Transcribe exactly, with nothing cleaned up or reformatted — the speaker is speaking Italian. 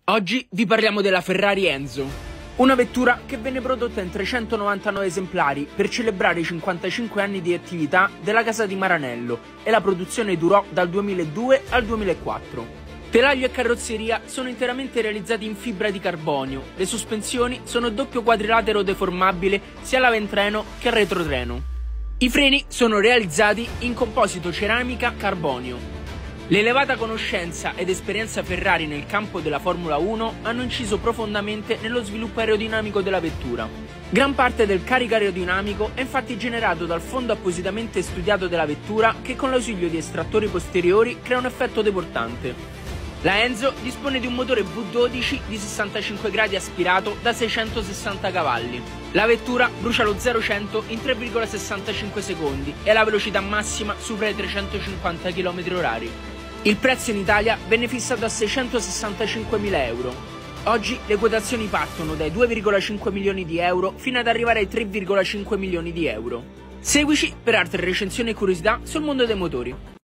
Oggi vi parliamo della Ferrari Enzo, una vettura che venne prodotta in trecentonovantanove esemplari per celebrare i cinquantacinque anni di attività della casa di Maranello e la produzione durò dal duemiladue al duemilaquattro. Telaio e carrozzeria sono interamente realizzati in fibra di carbonio, le sospensioni sono doppio quadrilatero deformabile sia all'avantreno che al retrotreno. I freni sono realizzati in composito ceramica carbonio. L'elevata conoscenza ed esperienza Ferrari nel campo della Formula uno hanno inciso profondamente nello sviluppo aerodinamico della vettura. Gran parte del carico aerodinamico è infatti generato dal fondo appositamente studiato della vettura che con l'ausilio di estrattori posteriori crea un effetto deportante. La Enzo dispone di un motore V dodici di sessantacinque gradi aspirato da seicentosessanta cavalli. La vettura brucia lo zero cento in tre virgola sessantacinque secondi e la velocità massima supera i trecentocinquanta chilometri orari. Il prezzo in Italia venne fissato a seicentosessantacinquemila euro. Oggi le quotazioni partono dai due virgola cinque milioni di euro fino ad arrivare ai tre virgola cinque milioni di euro. Seguici per altre recensioni e curiosità sul mondo dei motori.